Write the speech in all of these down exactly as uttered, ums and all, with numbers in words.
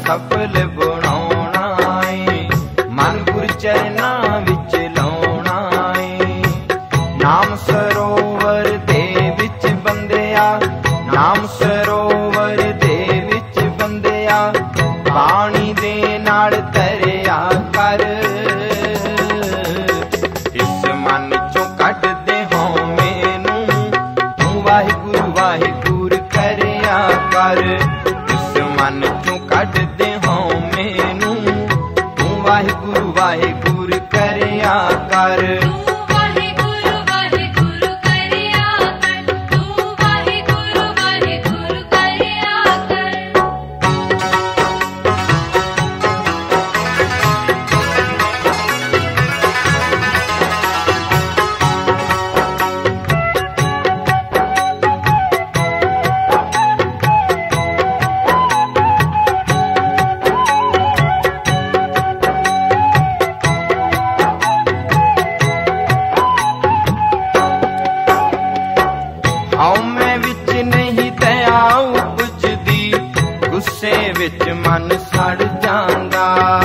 सफल बनाउणा ए, मन गुर चरनां विच लाउणा ए। नाम सरोवर दे विच बंदिया, नाम सरोवर दे विच बंदिया, पानी दे नाल तरिया कर। इस मन चों कढ दे हौमे नूं, तू वाहिगुरू वाहिगुरू करिया कर। इस मन चों कढ दे हौमे नूं, तू वाहिगुरू वाहिगुरू करिया कर। हौमे विच नहीं दया उपजदी, गुस्से विच मन सड़ जांदा।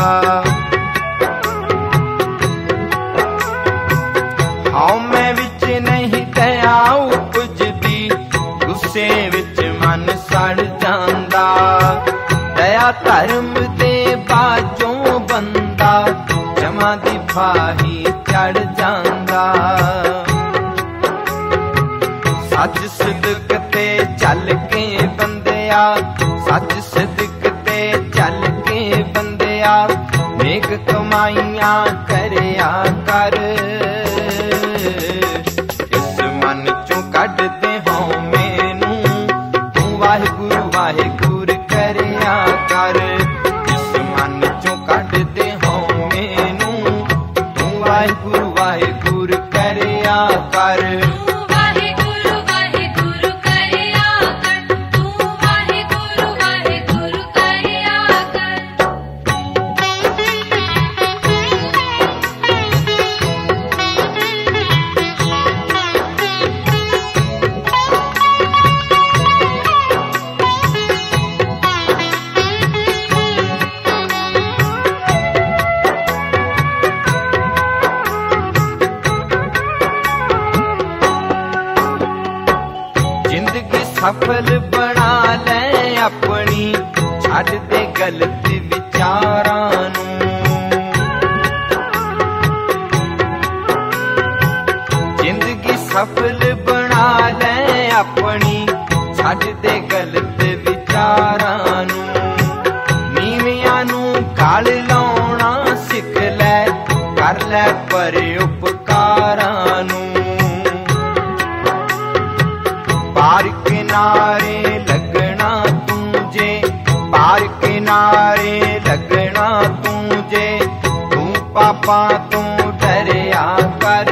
हौमे विच नहीं दया उपजदी, गुस्से विच मन सड़ जांदा। दया धर्म दे बाजों बंदा, जमा दी फाही चढ़ जांदा। सच सिदक ते चल के बंदिया, सच सिदक ते चल के बंदिया, नेक कमाइयां करिया कर। इस मन चों कढ दे हौमे नूं, तू वाहिगुरू वाहिगुरू करिया कर। इस मन चों कढ दे हौमे नूं, तू वाहिगुरू वाहिगुरू करिया कर। सफल बना ले अपनी, छड्ड दे गलत विचारां नूं। जिंदगी सफल बना ले अपनी, छड्ड दे गलत विचारां नूं। नीवियां नूं गल लाउणा सिख लै, कर लै पर उपकारां नूं। पार किनारे लगना तुझे, पार किनारे लगना तुझे, तू पापा तू डरिया कर।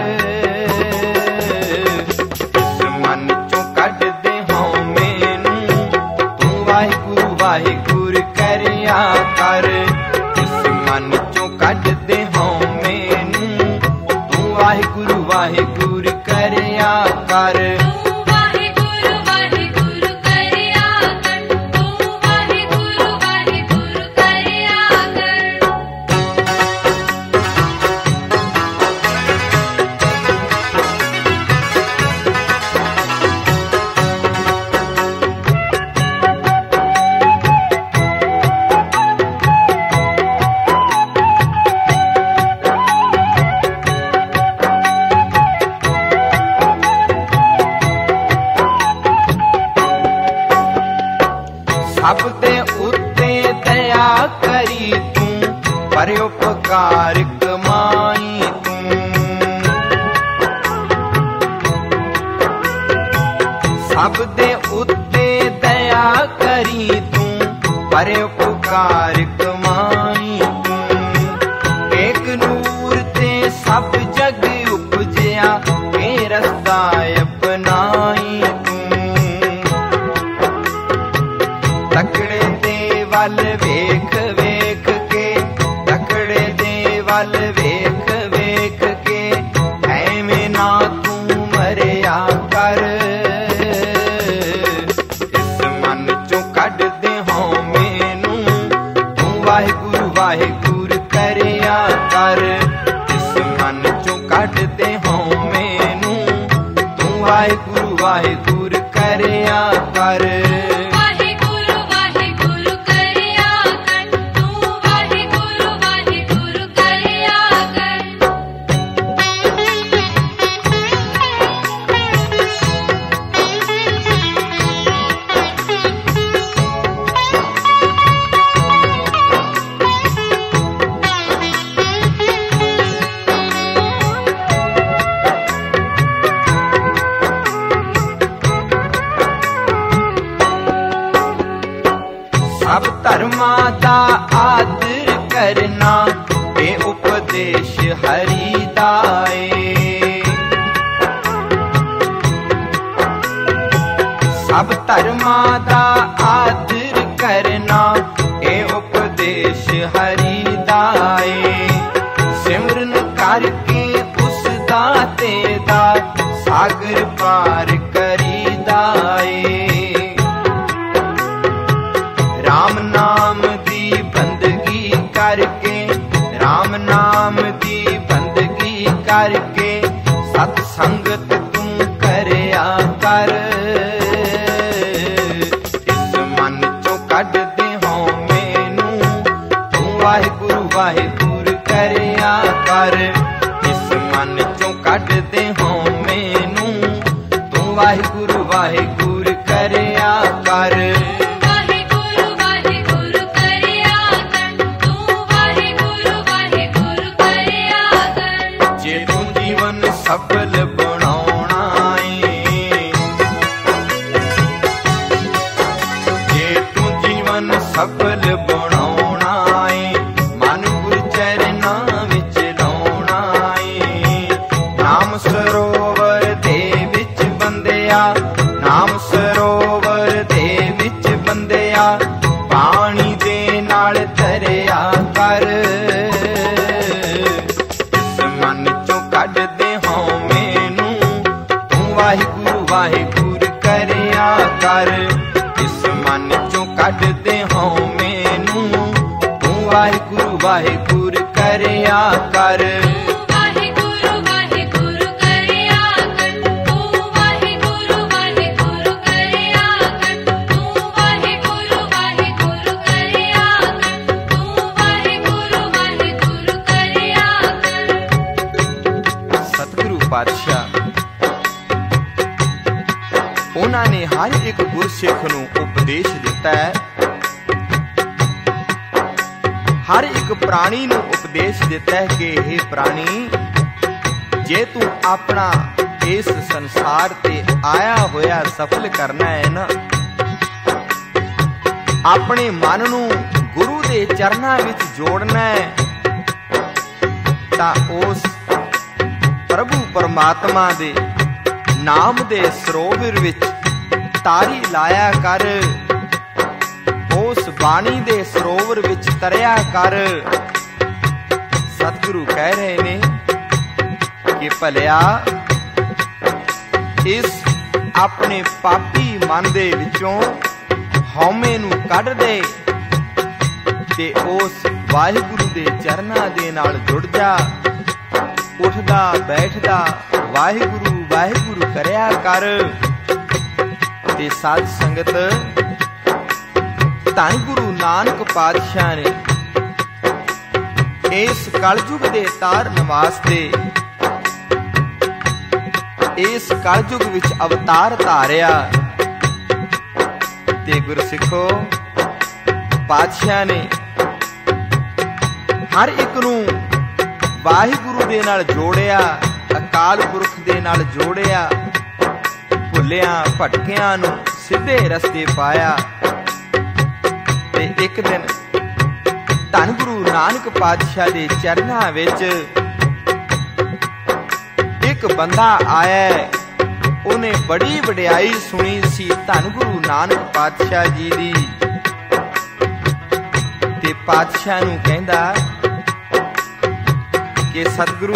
इस मन चों कढ दे हौमे नूं, तू वाहिगुरू वाहिगुरू करिया कर। इस मन चों कढ दे हौमे नूं, तू वाहिगुरू वाहिगुरू करिया कर। सब दे उत्ते दया करी तू, पर उपकार कमाई तू। सब दे उत्ते दया करी तू, पर उपकार कमाई तू। एक नूर ते सब जग उपजया, के रस्ता अपनाई तू। तकड़े दे वल वेख वेख के, तकड़े दे वल वेख वेख के, ऐवें ना तू मरिया कर। इस मन चों कढ दे हौमे नूं, तू वाहिगुरु करिया कर। वाहिगुरु वाहिगुरु करिया कर, तू वाहिगुरु वाहिगुरु करिया कर। सब धर्मां दा आदर करना, ये उपदेश हरि दा ए। सब धर्मां दा आदर करना, ये उपदेश हरि दा ए। सिमरन करके उस दाते दा, सागर पार करीदा ए। राम नाम दी बंदगी करके, राम नाम दी बंदगी करके, सत संगत तू करया कर। इस मन चों कढ दे हौमे नूं, तू वाहिगुरु वाहिगुरु करया कर। इस मन चों कढ दे हौमे नूं, तू वाहिगुरु वाहिगुरु करया कर। सफल बनाउणा ए, जे तू जीवन सफल बनाउणा ए, मन गुर चरनां विच लाउणा ए। नाम सरोवर दे विच बंदिया, नाम सरोवर दे विच बंदिया, पानी दे नाल तरया कर। इस मन चों कढ दे वाहिगुरु वाहिगुरु करया कर। इस मन चों कढ दे हौमे नूं, तू वाहिगुरु वाहिगुरु करया कर। वाहिगुरु वाहिगुरु करया कर, तू वाहिगुरु वाहिगुरु करया कर। तू वाहिगुरु वाहिगुरु करया कर, तू वाहिगुरु वाहिगुरु करया कर। सतगुरु पातशाह उन्हां ने हर एक गुरसिख नूं उपदेश दिता है, हर एक प्राणी नूं उपदेश दिता है कि हे प्राणी, जे तू अपना इस संसार ते आया होया सफल करना है ना, अपने मन नूं गुरु दे चरनां विच जोड़ना है, तां उस प्रभु परमात्मा दे नाम दे सरोवर विच तारी लाया कर। उस बाणी दे सरोवर विच तरया कर। सतगुरु कह रहे ने कि भलिया इस अपने पापी मन दे विचों हौमे नूं कढ दे ते उस वाहिगुरु दे चरनां दे नाल जुड़ जा। उठदा बैठदा वाहिगुरु वाहिगुरु करया कर। ते साध संगत धन गुरु नानक पातशाह ने इस कलयुग दे ताਰਨ वास्ते इस कलयुग विच अवतार धारिया। ते गुरसिखो पातशाह ने हर एक नूं वाहिगुरु दे नाल जोड़िया, अकाल पुरख दे नाल जोड़िया, भुलिया भटकियां नूं सीधे रस्ते पाया। ते एक दिन धन गुरु नानक पातशाह दे चरनां विच एक बंदा आया, उन्हें बड़ी वडियाई सुनी सी धन गुरु नानक पातशाह जी दी। ते पातशाह नूं कहंदा कि सतगुरु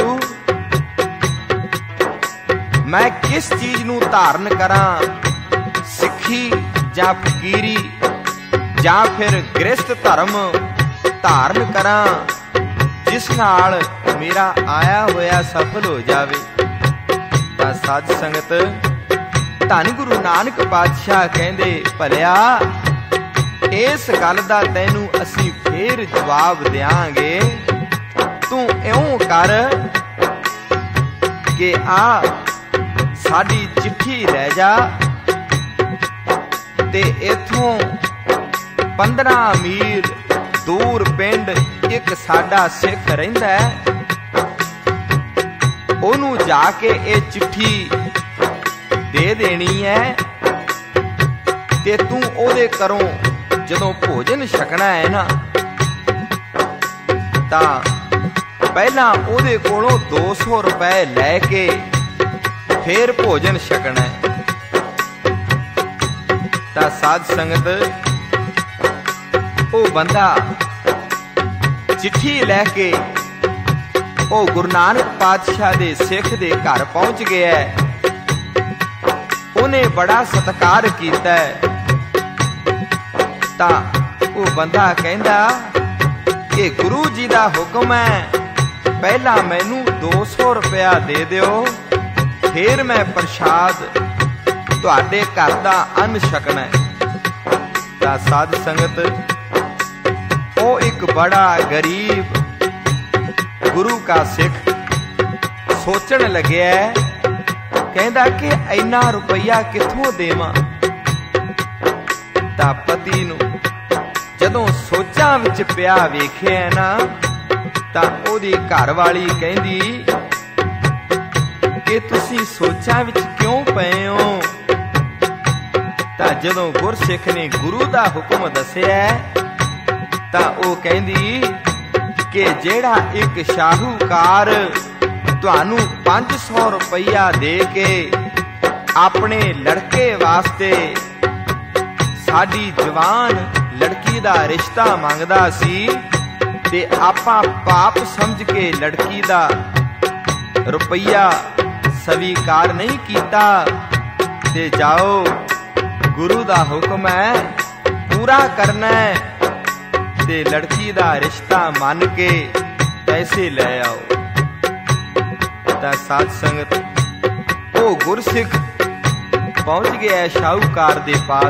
मैं किस चीज नूं धारण करां, सिੱਖੀ ਜਾਂ ਫਕੀਰੀ ਜਾਂ ਫਿਰ ਗ੍ਰਸਥ ਧਰਮ ਧਾਰਨ ਕਰਾਂ ਜਿਸ ਨਾਲ ਮੇਰਾ ਆਇਆ ਹੋਇਆ ਸਫਲ ਹੋ ਜਾਵੇ। ਤਾਂ ਸਾਧ ਸੰਗਤ ਧੰਨ ਗੁਰੂ ਨਾਨਕ ਪਾਤਸ਼ਾਹ ਕਹਿੰਦੇ, ਭਲਿਆ ਇਸ ਗੱਲ ਦਾ ਤੈਨੂੰ ਅਸੀਂ ਫੇਰ ਜਵਾਬ ਦਿਆਂਗੇ। ਤੂੰ ਇਉਂ ਕਰ ਕਿ ਆ ਸਾਡੀ ਚਿੱਠੀ ਲੈ ਜਾ ਤੇ ਇਥੋਂ ਪੰਦਰਾਂ ਮੀਲ ਦੂਰ ਪਿੰਡ ਇੱਕ ਸਾਡਾ ਸਿੱਖ ਰਹਿੰਦਾ ਹੈ, ਉਹਨੂੰ ਜਾ ਕੇ ਇਹ ਚਿੱਠੀ ਦੇ ਦੇਣੀ ਹੈ ਤੇ ਤੂੰ ਉਹਦੇ ਘਰੋਂ ਜਦੋਂ ਭੋਜਨ ਛਕਣਾ ਹੈ ਨਾ ਤਾਂ ਪਹਿਲਾਂ ਉਹਦੇ ਕੋਲੋਂ ਦੋ ਸੌ ਰੁਪਏ ਲੈ ਕੇ ਫੇਰ ਭੋਜਨ ਛਕਣਾ ਹੈ। ਤਾਂ ਸਾਧ ਸੰਗਤ ਉਹ ਬੰਦਾ ਚਿੱਠੀ ਲੈ ਕੇ ਉਹ ਗੁਰੂ ਨਾਨਕ ਪਾਤਸ਼ਾਹ ਦੇ ਸਿੱਖ ਦੇ ਘਰ ਪਹੁੰਚ ਗਿਆ। ਉਹਨੇ ਬੜਾ ਸਤਿਕਾਰ ਕੀਤਾ ਤਾਂ ਉਹ ਬੰਦਾ ਕਹਿੰਦਾ ਕਿ ਗੁਰੂ ਜੀ ਦਾ ਹੁਕਮ ਹੈ, ਪਹਿਲਾਂ ਮੈਨੂੰ ਦੋ ਸੌ ਰੁਪਇਆ ਦੇ ਦਿਓ, ਫੇਰ ਮੈਂ ਪ੍ਰਸ਼ਾਦ ਤੁਹਾਡੇ ਘਰ ਦਾ ਅੰਨ ਛਕਣਾ। ਤਾਂ ਸਾਧ ਸੰਗਤ ਉਹ ਇੱਕ ਬੜਾ ਗਰੀਬ ਗੁਰੂ ਕਾ ਸਿੱਖ ਸੋਚਣ ਲੱਗਿਆ, ਕਹਿੰਦਾ ਕਿ ਇੰਨਾ ਰੁਪਈਆ ਕਿੱਥੋਂ ਦੇਵਾਂ। ਤਾਂ ਪਤੀ ਨੂੰ ਜਦੋਂ ਸੋਚਾਂ ਵਿੱਚ ਪਿਆ ਵੇਖਿਆ ਨਾ ਤਾਂ ਉਹਦੀ ਘਰ ਵਾਲੀ ਕਹਿੰਦੀ ਕਿ ਤੁਸੀਂ ਸੋਚਾਂ ਵਿੱਚ ਕਿਉਂ ਪਏ ਹੋ। ਤਾਂ ਜਦੋਂ ਗੁਰਸਿੱਖ ਨੇ ਗੁਰੂ ਦਾ ਹੁਕਮ ਦੱਸਿਆ ਤਾਂ ਉਹ ਕਹਿੰਦੀ ਕਿ ਜਿਹੜਾ ਇੱਕ ਸ਼ਾਹੂਕਾਰ ਤੁਹਾਨੂੰ ਪੰਜ ਸੌ ਰੁਪਈਆ ਦੇ ਕੇ ਆਪਣੇ ਲੜਕੇ ਵਾਸਤੇ ਸਾਡੀ ਜਵਾਨ ਲੜਕੀ ਦਾ ਰਿਸ਼ਤਾ ਮੰਗਦਾ ਸੀ ਤੇ ਆਪਾਂ ਪਾਪ ਸਮਝ ਕੇ ਲੜਕੀ ਦਾ ਰੁਪਈਆ ਸਵੀਕਾਰ ਨਹੀਂ ਕੀਤਾ, ਤੇ ਜਾਓ ਗੁਰੂ ਦਾ ਹੁਕਮ ਹੈ ਪੂਰਾ ਕਰਨਾ ਹੈ ਤੇ ਲੜਕੀ ਦਾ ਰਿਸ਼ਤਾ ਮੰਨ ਕੇ ਪੈਸੇ ਲੈ ਆਓ। ਤਾਂ ਸਾਧ ਸੰਗਤ ਉਹ ਗੁਰਸਿੱਖ ਪਹੁੰਚ ਗਿਆ ਸ਼ਾਹੂਕਾਰ ਦੇ ਪਾਸ,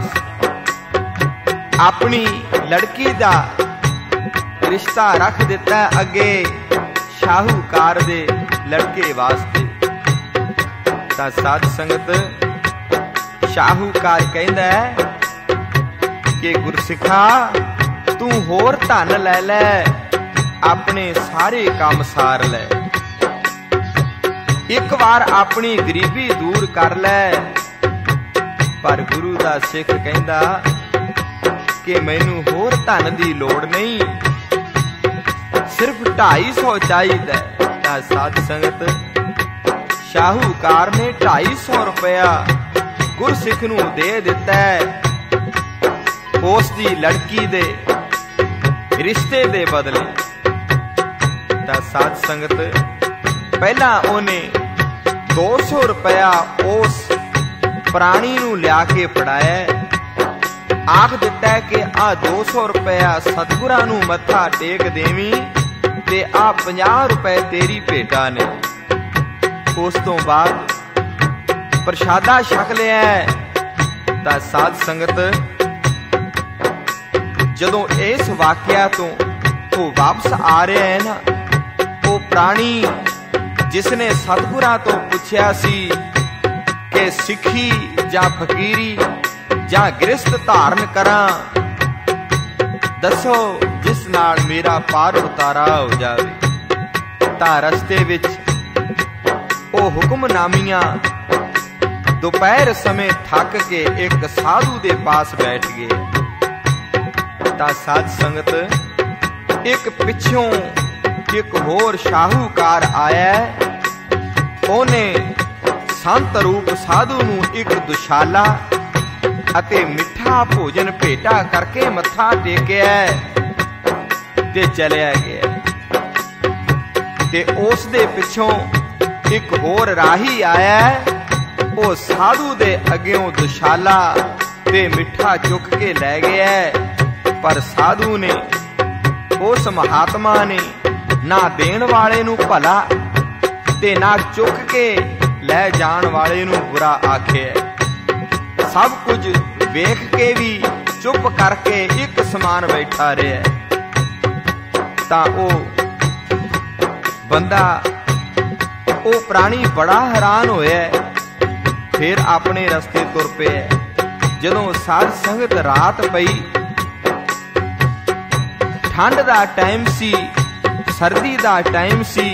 ਆਪਣੀ ਲੜਕੀ ਦਾ ਰਿਸ਼ਤਾ ਰੱਖ ਦਿੱਤਾ ਅੱਗੇ ਸ਼ਾਹੂਕਾਰ ਦੇ ਲੜਕੇ ਵਾਸਤੇ। ਤਾਂ ਸਾਧ ਸੰਗਤ ਸ਼ਾਹੂਕਾਰ ਕਹਿੰਦਾ ਕਿ ਗੁਰਸਿੱਖਾ ਤੂੰ ਹੋਰ ਧਨ ਲੈ ਲੈ, ਆਪਣੇ ਸਾਰੇ ਕੰਮ ਸਾਰ ਲੈ, ਇੱਕ ਵਾਰ ਆਪਣੀ ਗਰੀਬੀ ਦੂਰ ਕਰ ਲੈ। ਪਰ ਗੁਰੂ ਦਾ ਸਿੱਖ ਕਹਿੰਦਾ ਕਿ ਮੈਨੂੰ ਹੋਰ ਧਨ ਦੀ ਲੋੜ ਨਹੀਂ, ਸਿਰਫ ਢਾਈ ਸੌ ਚਾਹੀਦਾ। ਤਾਂ ਸਾਧ ਸੰਗਤ ਸ਼ਾਹੂਕਾਰ ਨੇ ਢਾਈ ਸੌ ਰੁਪਇਆ ਗੁਰਸਿੱਖ ਨੂੰ ਦੇ ਦਿੱਤਾ ਉਸ ਦੀ ਲੜਕੀ ਦੇ ਰਿਸ਼ਤੇ ਦੇ ਬਦਲੇ। ਤਾਂ ਸਾਧ ਸੰਗਤ ਪਹਿਲਾਂ ਉਹਨੇ ਦੋ ਸੌ ਰੁਪਇਆ ਉਸ ਪ੍ਰਾਣੀ ਨੂੰ ਲਿਆ ਕੇ ਫੜਾਇਆ, ਆਖ ਦਿੱਤਾ ਕਿ ਆ ਦੋ ਸੌ ਰੁਪਇਆ ਸਤਿਗੁਰਾਂ ਨੂੰ ਮੱਥਾ ਟੇਕ ਦੇਵੀਂ ਤੇ ਆ ਪੰਜਾਹ ਰੁਪਏ ਤੇਰੀ ਭੇਟਾ ਨੇ। ਉਸ ਤੋਂ ਬਾਅਦ ਪ੍ਰਸ਼ਾਦਾ ਛਕ ਲਿਆ। ਤਾਂ ਸਾਧ ਸੰਗਤ ਜਦੋਂ ਇਸ ਵਾਕਿਆ ਤੋਂ ਉਹ ਵਾਪਸ ਆ ਰਿਹਾ ਹੈ ਨਾ, ਉਹ ਪ੍ਰਾਣੀ ਜਿਸ ਨੇ ਸਤਿਗੁਰਾਂ ਤੋਂ ਪੁੱਛਿਆ ਸੀ ਕਿ ਸਿੱਖੀ ਜਾਂ ਫਕੀਰੀ ਜਾਂ ਗ੍ਰਸਤ ਧਾਰਨ ਕਰਾਂ, ਦੱਸੋ ਜਿਸ ਨਾਲ ਮੇਰਾ ਪਾਰ ਉਤਾਰਾ ਹੋ ਜਾਵੇ। ਤਾਂ ਰਸਤੇ ਵਿੱਚ ਉਹ ਹੁਕਮਨਾਮੀਆਂ ਦੁਪਹਿਰ ਸਮੇਂ ਥੱਕ ਕੇ ਇੱਕ ਸਾਧੂ ਦੇ ਪਾਸ ਬੈਠ ਗਏ। ਤਾਂ ਸਾਧ ਸੰਗਤ ਇੱਕ ਪਿੱਛੋਂ ਇੱਕ ਹੋਰ ਸ਼ਾਹੂਕਾਰ ਆਇਆ, ਉਹਨੇ ਸੰਤ ਰੂਪ ਸਾਧੂ ਨੂੰ ਇੱਕ ਦੁਸ਼ਾਲਾ ਅਤੇ ਮਿੱਠਾ ਭੋਜਨ ਭੇਟਾ ਕਰਕੇ ਮੱਥਾ ਟੇਕਿਆ ਤੇ ਚਲਿਆ ਗਿਆ। ਤੇ ਉਸ ਦੇ ਪਿੱਛੋਂ ਇੱਕ ਹੋਰ ਰਾਹੀ ਆਇਆ, ਉਹ ਸਾਧੂ ਦੇ ਅੱਗਿਓਂ ਦੁਸ਼ਾਲਾ ਤੇ ਮਿੱਠਾ ਚੁੱਕ ਕੇ ਲੈ ਗਿਆ। ਪਰ ਸਾਧੂ ਨੇ, ਉਸ ਮਹਾਤਮਾ ਨੇ ਨਾ ਦੇਣ ਵਾਲੇ ਨੂੰ ਭਲਾ ਤੇ ਨਾ ਚੁੱਕ ਕੇ ਲੈ ਜਾਣ ਵਾਲੇ ਨੂੰ ਬੁਰਾ ਆਖਿਆ। सब कुछ वेख के भी चुप करके एक समान बैठा रहा तां ओ बंदा ओ प्राणी बड़ा हैरान होया, फिर अपने रस्ते तुर पिया। जदों साध संगत रात पई, ठंड दा टाइम सी, सर्दी दा टाइम सी,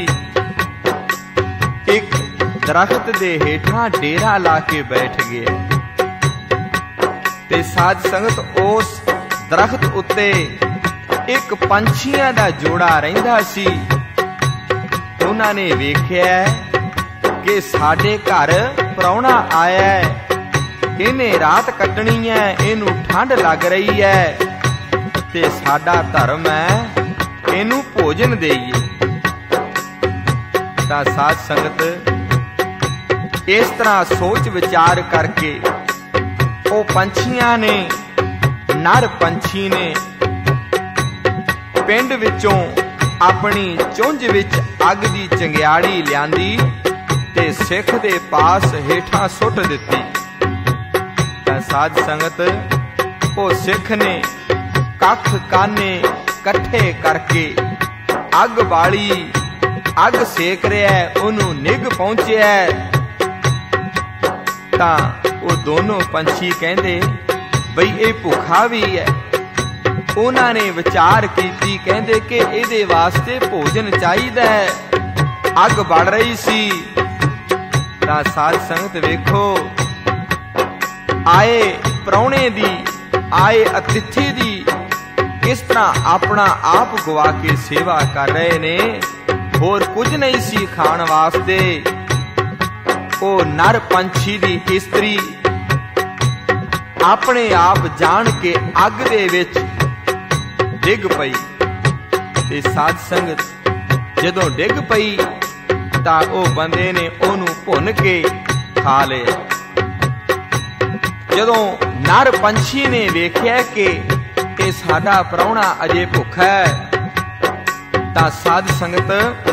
एक दरख्त दे हेठां डेरा ला के बैठ गया ते साध संगत उस दरख्त उत्ते एक पंछियां दा जोड़ा रहिंदा सी। उन्हां ने वेख्या कि साडे घर प्राहुणा आया है, इन्हें रात कटनी है, इनू ठंड लग रही है ते साडा धर्म है इनू भोजन देईए। तां साध संगत इस तरह सोच विचार करके ओ पंछियां ने, नर पंछी ने पिंड विचों अपनी चुंझ विच अग दी चंगियाड़ी लियांदी ते सिख दे पास हेठां सुट दित्ती। तां साध संगत ओ सिख ने कख काने कट्ठे करके अग बाली, अग सेक रहा है, ओनू निग पहुंचिया है। तां ओ दोनों पंछी कहंदे बई ये भुखा भी है। उन्हां ने विचार कीती, कहंदे कि इहदे वास्ते भोजन चाहिदा है, अग बढ़ रही सी। तां साध संगत वेखो, आए प्राहुणे दी, आए अतिथि दी किस तरह अपना आप गवा के सेवा कर रहे ने, होर कुछ नहीं सी खाण वास्ते। ओ नर पंछी दी इस्त्री अपने आप जान के अग दे विच डिग पई ते साध संगत जदों डिग पई तां ओ बंदे ने ओनू भुन के खा लिया। जदों नर पंछी ने वेख्या कि ये साडा प्राहुणा अजे भुखा है, तां साध संगत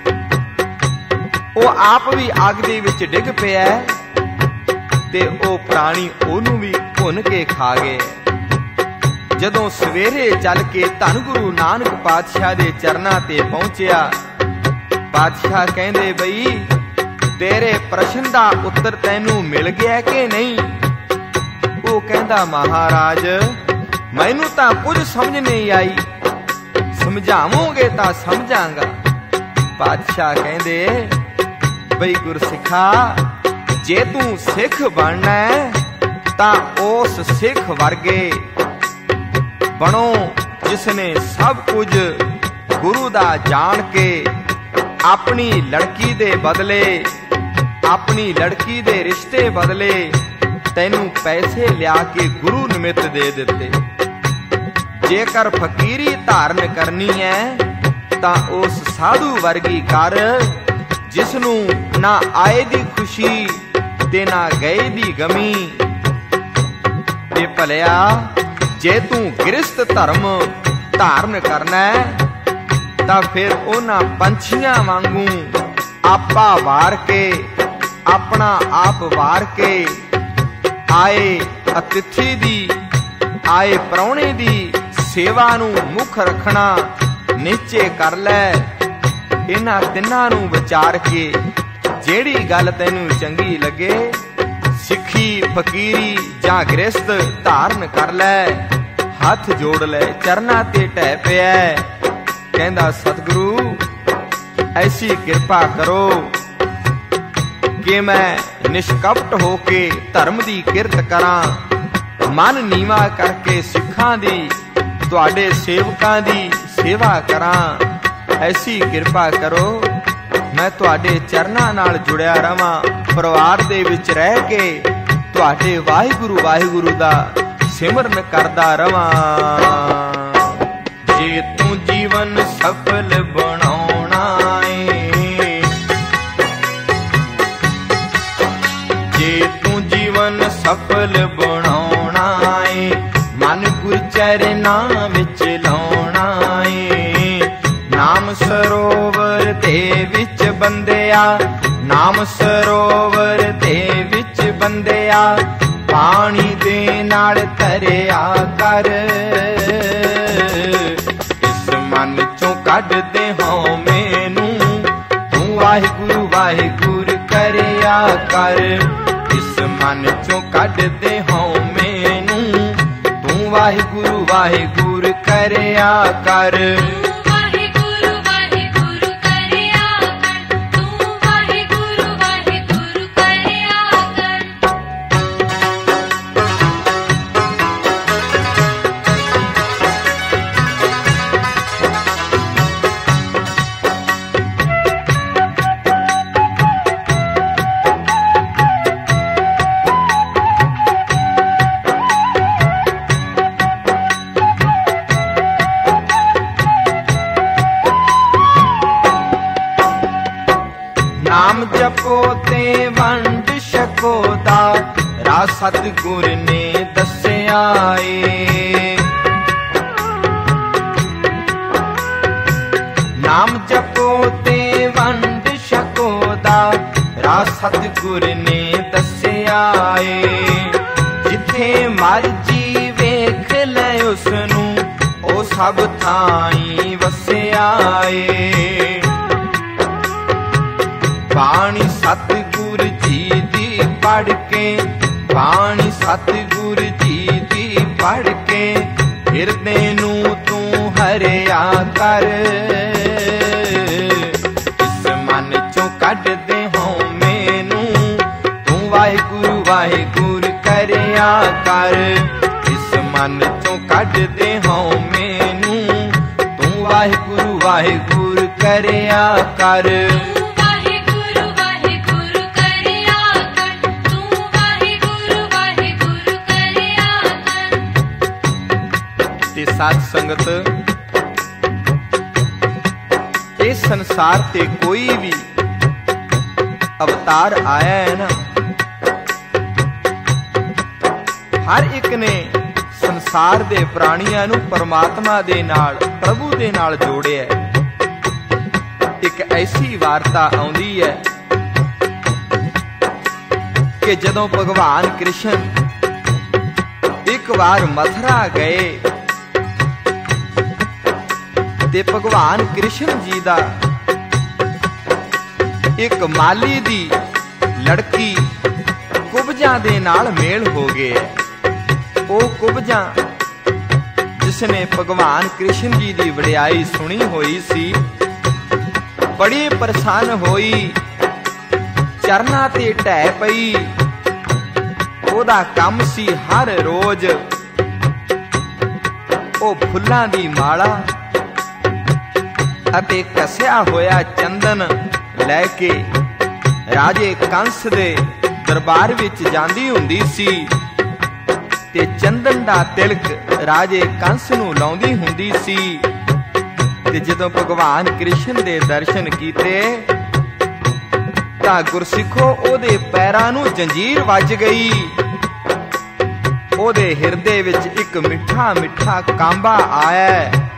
ओ आप भी अग दे विच डिग पिया ते ओ प्राणी ओनू भी भुन के खा गए। जदों सवेरे चल के धन गुरु नानक पातशाह दे चरनां ते पहुंचिया, पातशाह कहंदे बई तेरे प्रश्न दा उत्तर तैनू मिल गया कि नहीं? ओ कहंदा महाराज मैनू तां कुछ समझ नहीं आई, समझावोगे तां समझांगा। पातशाह कहंदे बई गुरसिखा जे तू सिख बनना है तां उस सिख वर्गे बनो जिसने सब कुछ गुरु दा जान के अपनी लड़की दे बदले, अपनी लड़की दे रिश्ते बदले तैनू पैसे लिया के गुरु निमित्त दे दिते। जेकर फकीरी धारण करनी है तां उस साधु वर्गी कर जिसनू ना आए दी खुशी ते ना गए दी गमी। ते भलिया जे तू गिरस्त धर्म धारण करना है तां फिर उन्हां पंछियां वांगू आपा वार के, अपना आप वार के आए अतिथि दी, आए प्राहुणे दी सेवा नू मुख रखना नीचे कर लै। इन्हां तिन्हां नू विचार के जेड़ी गल तैनू चंगी लगे, सिखी फकीरी जां गृहस्थ धारण कर लै। हथ जोड़ लै, चरना ते ढह पिया, कहंदा सतगुरु ऐसी कृपा करो कि मैं निष्कपट होके धर्म दी किरत करां, मन नीवा करके सिखां दी तुहाडे सेवकां दी सेवा करां। ऐसी कृपा करो मैं तुहाडे चरनां नाल जुड़िया रवां, परिवार दे विच रह के तुहाडे वाहिगुरु वाहिगुरु दा सिमरन करदा रवां। जे तू जीवन सफल बनाउणा है, जे तू जीवन सफल बनाउणा है, मन गुर चरनां विच लाउणा है। नाम सरोवर दे विच बंदिया, नाम सरोवर दे विच बंदिया, पानी दे नाल तरिया कर। इस मन चों कढ दे हौमे नूं तू वाहिगुरु वाहिगुरु करिया कर। इस मन चों कढ दे हौमे नूं तू वाहिगुरु वाहिगुरु करिया कर। नाम जपो ते वंड छको दा राह सतगुर ने दस्सिया ए। नाम जपो ते वंड छको दा राह सतगुर ने दस्सिया ए। जिथे मर्जी वेख ले उसनू ओ सब थाई वसिया ए। बाणी सतगुर जी दी पढ़ के बाणी सतगुर जी दी पढ़ के हिरदे नू तू हरिया कर। इस मन चों कढ दे हौमे नू तू वाहिगुरु वाहिगुरु करिया कर। इस मन चों कढ दे हौमे नू तू वाहिगुरु वाहिगुरु करिया कर। साध संगत इस संसार ते कोई भी अवतार आया है ना, हर एक ने संसार दे प्राणियां नू परमात्मा दे नाल प्रभु दे नाल जोड़िया। एक ऐसी वार्ता आउंदी है कि जदों भगवान कृष्ण एक बार मथुरा गए ते भगवान कृष्ण जी दा एक माली दी लड़की कुबजा दे नाल मेल हो गया। वो कुबजा जिसने भगवान कृष्ण जी दी वडियाई सुनी हुई सी, बड़ी परेशान होई, चरना ते ढह पई। ओदा काम सी हर रोज ओ फुल्लां दी माला अते कसिया होया चंदन लैके राजे कंस दे दरबार विच जांदी हुंदी सी ते चंदन दा तिलक राजे कंस नू लाउंदी हुंदी सी। ते जदों भगवान कृष्ण दे दर्शन कीते तां गुरसिखो ओदे पैरां नू जंजीर वज गई। ओदे हिरदे विच एक मिठा मिठा कांबा आया।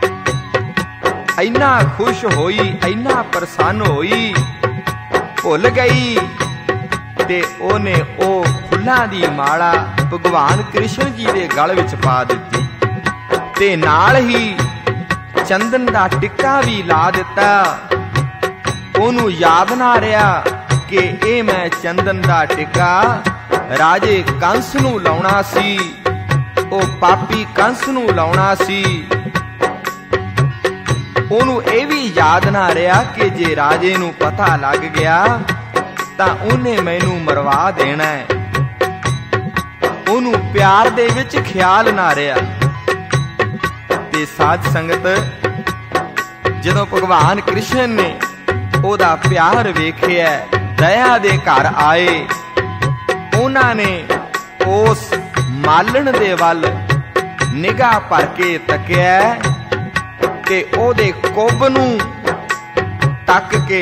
इन्ना खुश होई, इन्ना प्रसन्न होई, भुल गई ते ओने ओ फुल्लां दी माला भगवान कृष्ण जी दे गल विच पा दित्ती ते नाल ही चंदन दा टिक्का भी ला दिता। ओनू याद ना रहा कि ए मैं चंदन दा टिक्का राजे कंस नू लाउणा सी, ओ पापी कंस नू लाउणा सी। ओनू ये भी याद ना रहा कि जे राजे नू पता लग गया तां उन्हें मैनू मरवा देना है। ओनू प्यार दे विच ख्याल ना रहा। ते साध संगत जदों भगवान कृष्ण ने ओदा प्यार वेखिया, दया दे घर आए, उन्हां ने उस मालन दे वल निगाह भर के तकिया ते ओदे कुब नू तक के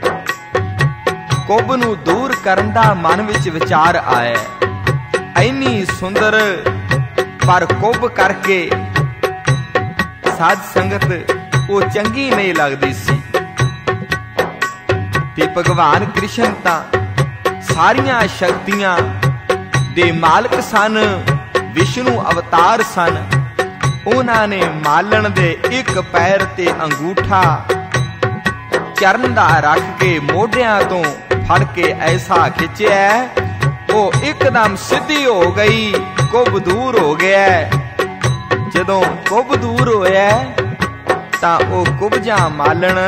कुब नू दूर करन दा मन विच विचार आया। इन्नी सुंदर पर कुब करके साध संगत वो चंगी नहीं लगदी सी। ते भगवान कृष्ण तां सारियां शक्तियां ਦੇ ਮਾਲਕ ਸਨ, ਵਿਸ਼ਨੂੰ ਅਵਤਾਰ ਸਨ। ਉਹਨਾਂ ਨੇ ਮਾਲਣ ਦੇ ਇੱਕ ਪੈਰ ਤੇ ਅੰਗੂਠਾ ਚਰਨ ਦਾ ਰੱਖ ਕੇ ਮੋਢਿਆਂ ਤੋਂ ਫੜ ਕੇ ਐਸਾ ਖਿੱਚਿਆ, ਉਹ ਇੱਕਦਮ ਸਿੱਧੀ ਹੋ ਗਈ, ਕੁੱਬ ਦੂਰ ਹੋ ਗਿਆ। ਜਦੋਂ ਕੁੱਬ ਦੂਰ ਹੋਇਆ ਤਾਂ ਉਹ ਕੁਬਜਾ ਮਾਲਣ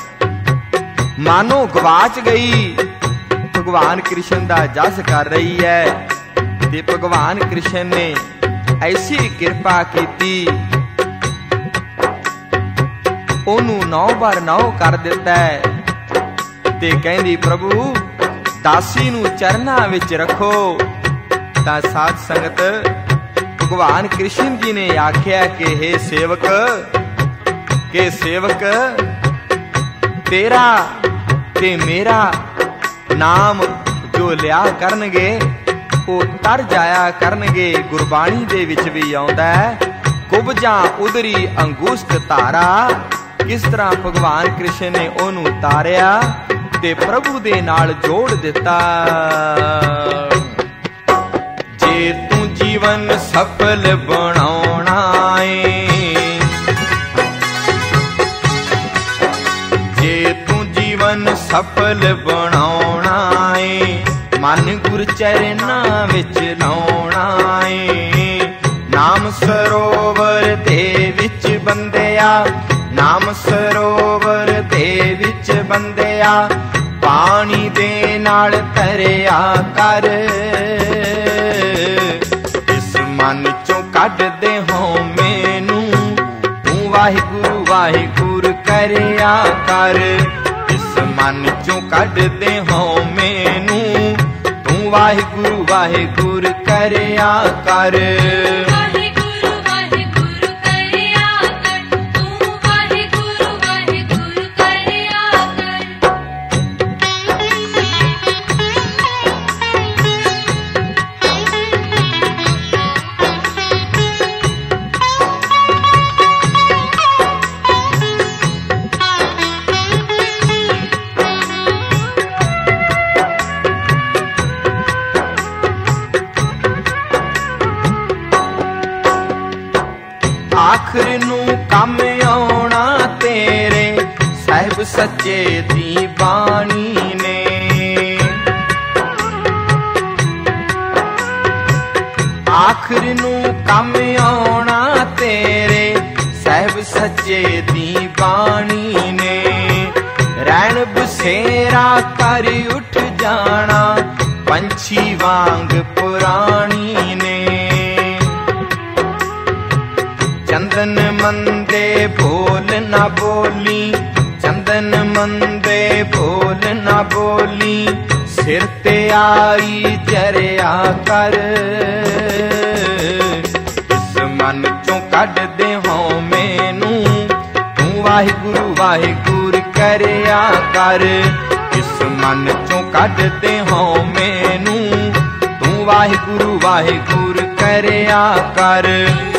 ਮਾਨੋ ਗਵਾਚ ਗਈ। ਭਗਵਾਨ ਕ੍ਰਿਸ਼ਨ ਦਾ ਜਸ ਕਰ ਰਹੀ ਹੈ ਤੇ ਭਗਵਾਨ ਕ੍ਰਿਸ਼ਨ ਨੇ ਐਸੀ ਕਿਰਪਾ ਕੀਤੀ, ਉਹਨੂੰ ਨੌ ਬਾਰ ਨੌ ਕਰ ਦਿੱਤਾ ਤੇ ਕਹਿੰਦੀ ਪ੍ਰਭੂ ਦਾਸੀ ਨੂੰ ਚਰਨਾਂ ਵਿੱਚ ਰੱਖੋ। ਤਾਂ ਸਾਧ ਸੰਗਤ ਭਗਵਾਨ ਕ੍ਰਿਸ਼ਨ ਜੀ ਨੇ ਆਖਿਆ ਕਿ हे ਸੇਵਕ, ਕਿ ਸੇਵਕ ਤੇਰਾ ਤੇ ਮੇਰਾ ਨਾਮ ਜੋ ਲਿਆ ਕਰਨਗੇ ਉਹ ਤਰ ਜਾਇਆ ਕਰਨਗੇ। ਗੁਰਬਾਣੀ ਦੇ ਵਿੱਚ ਵੀ ਆਉਂਦਾ ਹੈ, ਕੁਬਜਾ ਉਦਰੀ ਅੰਗੁਸ਼ਟ ਧਾਰਾ। ਕਿਸ ਤਰ੍ਹਾਂ ਭਗਵਾਨ ਕ੍ਰਿਸ਼ਨ ਨੇ ਉਹਨੂੰ ਤਾਰਿਆ ਤੇ ਪ੍ਰਭੂ ਦੇ ਨਾਲ ਜੋੜ ਦਿੱਤਾ। ਜੇ ਤੂੰ ਜੀਵਨ ਸਫਲ ਬਣਾਉਣਾ ਏ, ਜੇ ਤੂੰ ਜੀਵਨ ਸਫਲ ਬਣਾਉਣਾ ਏ, ਮਨ ਗੁਰ ਚਰਨਾਂ ਵਿੱਚ ਲਾਉਣਾ ਏ। ਨਾਮ ਸਰੋਵਰ ਦੇ ਵਿੱਚ ਬੰਦਿਆ, ਨਾਮ ਸਰੋਵਰ ਦੇ ਵਿੱਚ ਬੰਦਿਆ, ਪਾਣੀ ਦੇ ਨਾਲ ਤਰਿਆ ਕਰ। ਇਸ ਮਨ ਚੋਂ ਕੱਢਦੇ ਹੋ ਮੈਨੂੰ, ਤੂੰ ਵਾਹਿਗੁਰੂ ਵਾਹਿਗੁਰੂ ਕਰਿਆ ਕਰ। ਇਸ ਮਨ ਚੋਂ ਕੱਢਦੇ ਹੋ ਮੈਨੂੰ, ਤੂੰ ਵਾਹਿਗੁਰੂ ਵਾਹਿਗੁਰੂ ਕਰਿਆ ਕਰ। ਆਖਰ ਨੂੰ ਕੰਮ ਆਉਣਾ ਤੇਰੇ ਸਾਹਿਬ ਸੱਚੇ ਦੀ ਬਾਣੀ ਨੇ। ਆਖਰ ਨੂੰ ਕੰਮ ਆਉਣਾ ਤੇਰੇ ਸਾਹਿਬ ਸੱਚੇ ਦੀ ਬਾਣੀ ਨੇ। ਰਹਿਣ ਬਸੇਰਾ ਕਰ ਉੱਠ ਜਾਣਾ ਪੰਛੀ ਵਾਂਗ ਪੁਰਾਣੀ ਨੇ। ਚੰਦਨ ਮੰਦੇ ਬੋਲ ਨਾ ਬੋਲੀ, ਚੰਦਨ ਮੰਦੇ ਬੋਲ ਨਾ ਬੋਲੀ, ਸਿਰ ਤੇ ਆਈ ਚਰਿਆ ਕਰ। ਇਸ ਮਨ ਚੋਂ ਕੱਢਦੇ ਹੋ ਮੈਨੂੰ, ਤੂੰ ਵਾਹਿਗੁਰੂ ਵਾਹਿਗੁਰੂ ਕਰਿਆ ਕਰ। ਇਸ ਮਨ ਚੋਂ ਕੱਢਦੇ ਹੋ ਮੈਨੂੰ, ਤੂੰ ਵਾਹਿਗੁਰੂ ਵਾਹਿਗੁਰੂ ਕਰਿਆ ਕਰ।